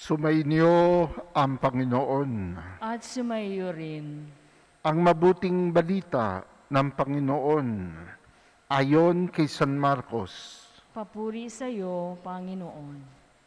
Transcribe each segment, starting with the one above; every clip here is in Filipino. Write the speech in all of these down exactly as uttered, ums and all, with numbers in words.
Sumainyo ang Panginoon. At sumaiyo rin. Ang mabuting balita ng Panginoon ayon kay San Marcos. Papuri sa iyo, Panginoon.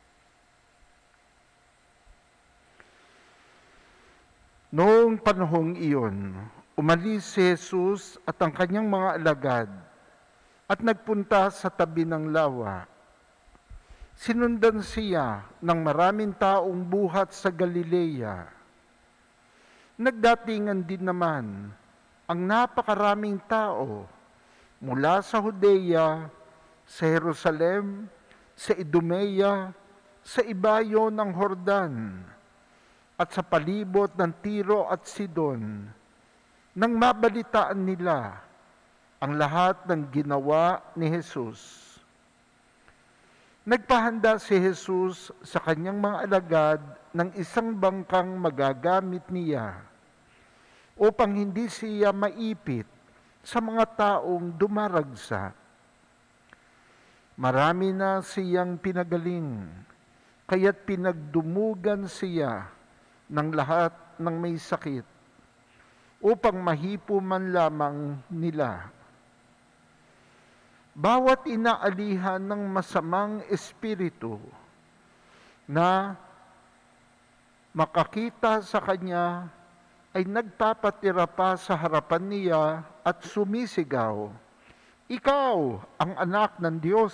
Noong panahong iyon, umalis si Jesus at ang kanyang mga alagad at nagpunta sa tabi ng lawa. Sinundan siya ng maraming taong buhat sa Galilea. Nagdatingan din naman ang napakaraming tao mula sa Judea, sa Jerusalem, sa Idumea, sa ibayo ng Jordan, at sa palibot ng Tiro at Sidon, nang mabalitaan nila ang lahat ng ginawa ni Jesus. Nagpahanda si Jesus sa kanyang mga alagad ng isang bangkang magagamit niya upang hindi siya maipit sa mga taong dumaragsa. Marami na siyang pinagaling, kaya't pinagdumugan siya ng lahat ng may sakit upang mahipo man lamang nila. Bawat inaalihan ng masamang espiritu na makakita sa kanya ay nagpapatira pa sa harapan niya at sumisigaw, "Ikaw ang anak ng Diyos!"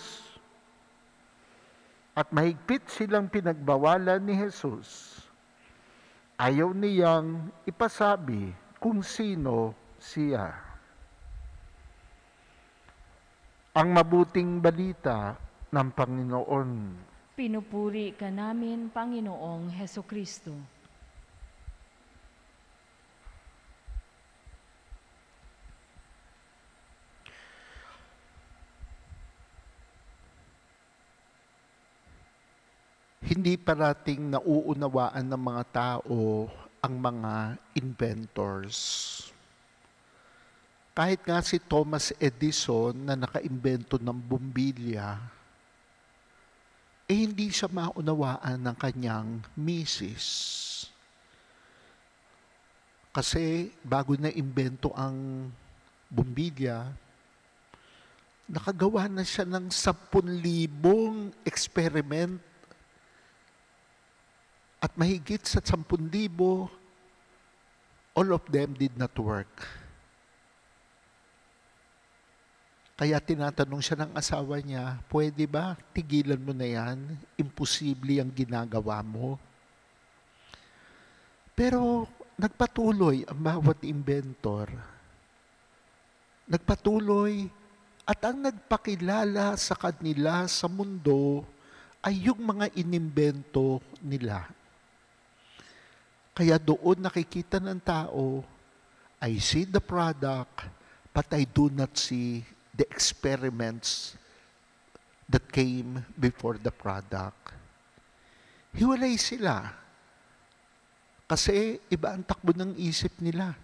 At mahigpit silang pinagbawalan ni Jesus. Ayaw niyang ipasabi kung sino siya. Ang mabuting balita ng Panginoon. Pinupuri ka namin, Panginoong Hesukristo. Hindi parating nauunawaan ng mga tao ang mga inventors. Kahit nga si Thomas Edison na nakaimbento ng bombilya, eh hindi siya maunawaan ng kanyang misis. Kasi bago na imbento ang bombilya, nakagawa na siya ng sampun libong experiment at mahigit sa sampun libo, all of them did not work. Kaya tinatanong siya ng asawa niya, pwede ba tigilan mo na yan? Imposible ang ginagawa mo. Pero nagpatuloy ang bawat inventor. Nagpatuloy at ang nagpakilala sa kanila sa mundo ay yung mga inimbento nila. Kaya doon nakikita ng tao, I see the product, but I do not see the experiments that came before the product. Hiwalay sila. Kasi iba ang takbo ng isip nila.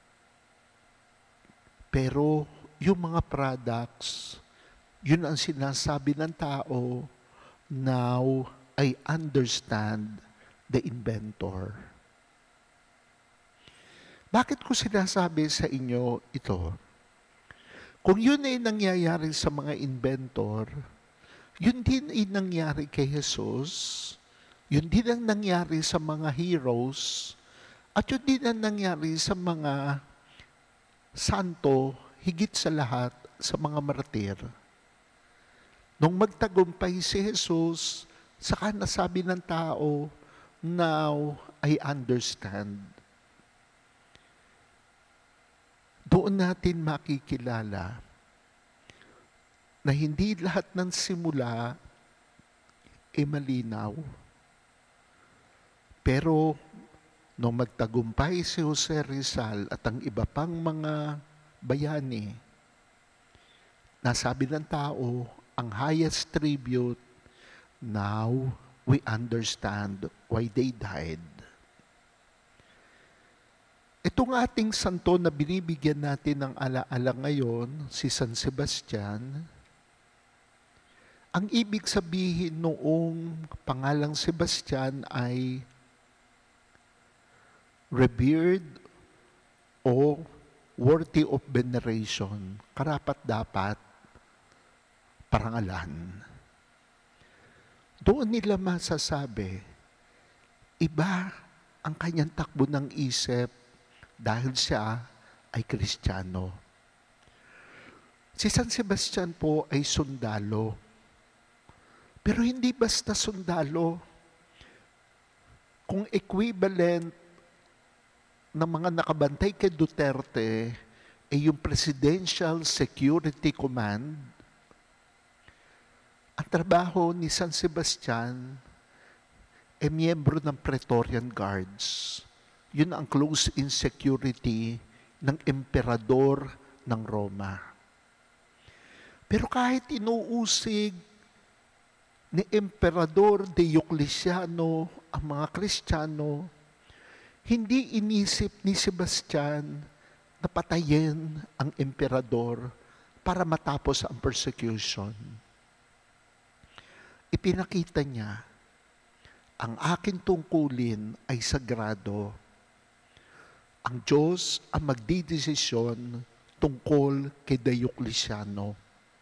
Pero yung mga products, yun ang sinasabi ng tao, now I understand the inventor. Bakit ko sinasabi sa inyo ito? Kung yun ay nangyayari sa mga inventor, yun din ay nangyari kay Jesus, yun din ang nangyari sa mga heroes, at yun din ang nangyari sa mga santo, higit sa lahat sa mga martyr. Nung magtagumpay si Jesus, saka nasabi ng tao, now I understand. Doon natin makikilala na hindi lahat ng simula ay malinaw. Pero nung magtagumpay si Jose Rizal at ang iba pang mga bayani, nasabi ng tao, ang highest tribute, now we understand why they died. Itong ating santo na binibigyan natin ng alaala ngayon, si San Sebastian, Ang ibig sabihin noong pangalang Sebastian ay revered o worthy of veneration, karapat-dapat parangalan. Doon nila masasabi, iba ang kanyang takbo ng isip dahil siya ay Kristiyano. Si San Sebastian po ay sundalo. Pero hindi basta sundalo. Kung equivalent ng mga nakabantay kay Duterte ay yung Presidential Security Command, ang trabaho ni San Sebastian ay miyembro ng Praetorian Guards. Yun ang close-in security ng emperador ng Roma. Pero kahit inuusig ni Emperador Diocleciano ang mga Kristiyano, hindi inisip ni Sebastian na patayin ang emperador para matapos ang persecution. Ipinakita niya, ang aking tungkulin ay sagrado. Ang Diyos ang magdidesisyon tungkol kay Diocleciano.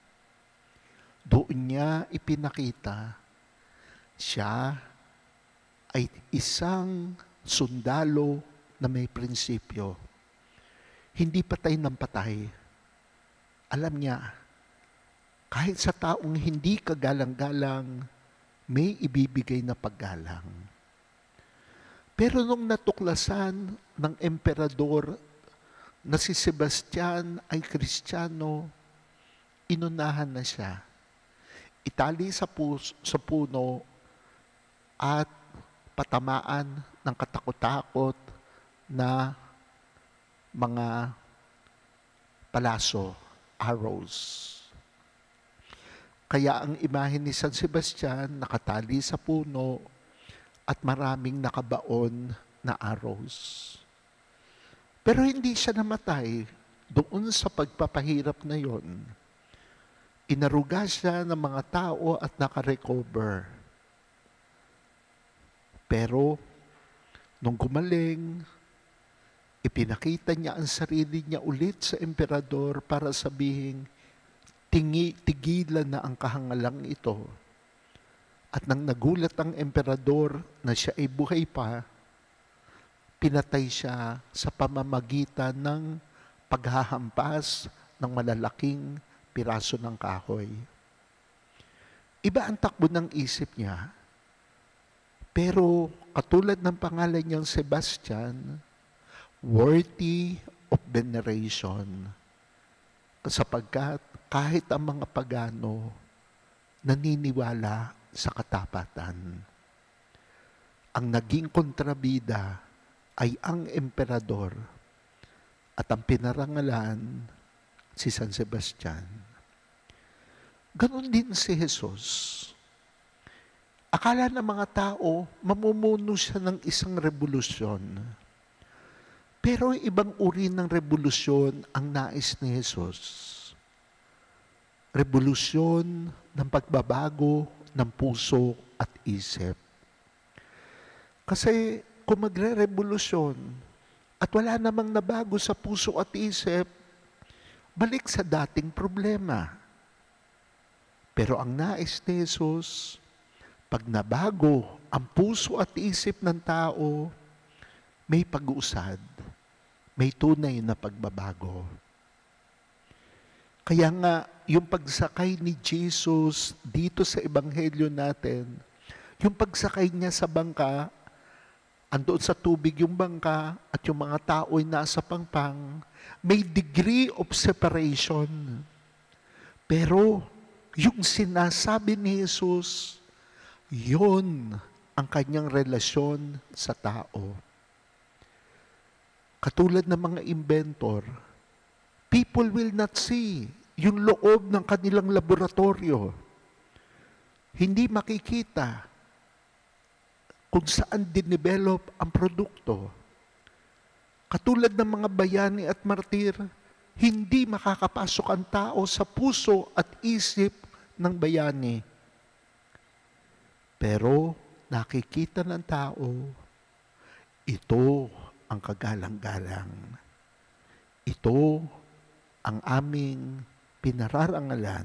Doon niya ipinakita, siya ay isang sundalo na may prinsipyo. Hindi patay ng patay. Alam niya, kahit sa taong hindi kagalang-galang, may ibibigay na paggalang. Pero nung natuklasan ng emperador na si Sebastian ay Kristiyano, inunahan na siya. Itali sa, pus- sa puno at patamaan ng katakot-takot na mga palaso, arrows. Kaya ang imahe ni San Sebastian nakatali sa puno at maraming nakabaon na arrows. Pero hindi siya namatay doon sa pagpapahirap na yon. Inaruga siya ng mga tao at nakarecover. Pero, nung gumaling, ipinakita niya ang sarili niya ulit sa emperador para sabihin, tingi, tigilan na ang kahangalang ito. At nang nagulat ang emperador na siya ay buhay pa, pinatay siya sa pamamagitan ng paghahampas ng malalaking piraso ng kahoy. Iba ang takbo ng isip niya. Pero katulad ng pangalan niyang Sebastian, worthy of veneration. Sapagkat kahit ang mga pagano naniniwala sa katapatan. Ang naging kontrabida ay ang emperador at ang pinarangalan si San Sebastian. Ganon din si Jesus. Akala ng mga tao, mamumuno siya ng isang revolusyon. Pero ibang uri ng revolusyon ang nais ni Jesus. Revolusyon ng pagbabago ng puso at isip. Kasi kung magre-revolusyon at wala namang nabago sa puso at isip, balik sa dating problema. Pero ang nais ni Jesus, pag nabago ang puso at isip ng tao, may pag-uusad, may tunay na pagbabago. Kaya nga, yung pagsakay ni Jesus dito sa ebanghelyo natin, yung pagsakay niya sa bangka, andoon sa tubig yung bangka at yung mga tao ay nasa pangpang, may degree of separation. Pero yung sinasabi ni Jesus, yun ang kanyang relasyon sa tao. Katulad ng mga inventor, people will not see yung loob ng kanilang laboratorio. Hindi makikita kung saan dinevelop ang produkto. Katulad ng mga bayani at martyr, hindi makakapasok ang tao sa puso at isip ng bayani. Pero nakikita ng tao, ito ang kagalang-galang. Ito ang aming pinararangalan.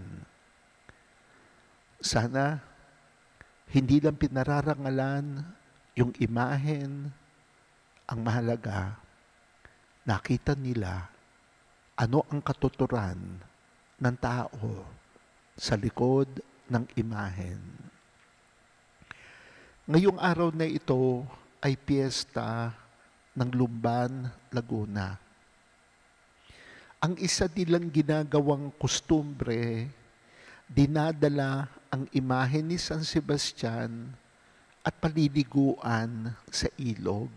Sana hindi lang pinararangalan yung imahen, ang mahalaga, nakita nila ano ang katuturan ng tao sa likod ng imahen. Ngayong araw na ito ay piyesta ng Lumban, Laguna. Ang isa nilang ginagawang kustumbre, dinadala ang imahen ni San Sebastian at paliliguan sa ilog.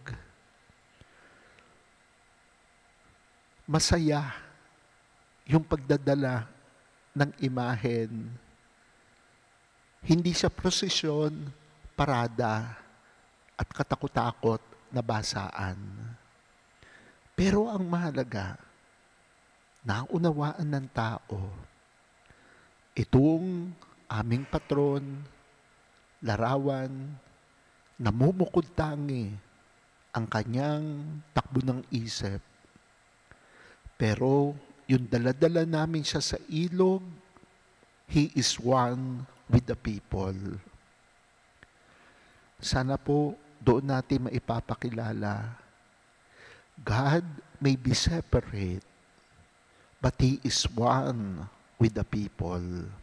Masaya yung pagdadala ng imahen. Hindi siya prosesyon, parada, at katakot-takot na basaan. Pero ang mahalaga, naunawaan ng tao, itong aming patron, larawan, namumukod tangi ang kanyang takbo ng isip. Pero yung daladala namin siya sa ilog, he is one with the people. Sana po doon natin maipapakilala, God may be separate, but He is one with the people.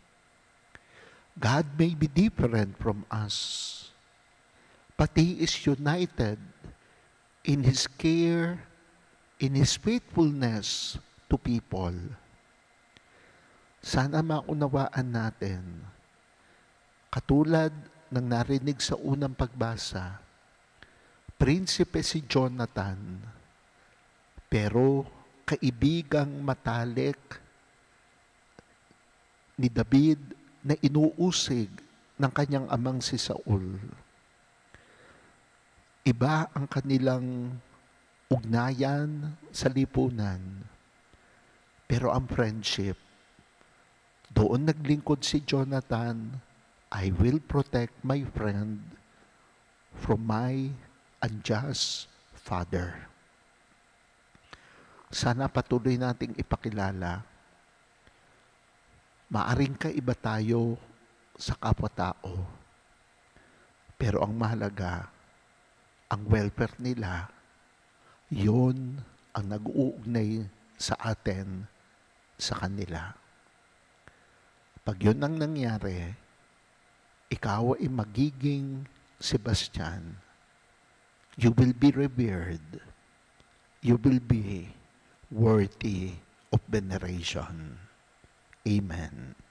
God may be different from us, but He is united in His care, in His faithfulness to people. Sana maunawaan natin, katulad ng narinig sa unang pagbasa, prinsipe si Jonathan, pero kaibigang matalik ni David na inuusig ng kanyang amang si Saul. Iba ang kanilang ugnayan sa lipunan, pero ang friendship, doon naglingkod si Jonathan, I will protect my friend from my unjust father. Sana patuloy nating ipakilala, maaring kaiba tayo sa kapwa-tao, pero ang mahalaga, ang welfare nila, yun ang nag-uugnay sa atin, sa kanila. Pag yun ang nangyari, ikaw ay magiging Sebastian. You will be revered. You will be worthy of veneration. Amen.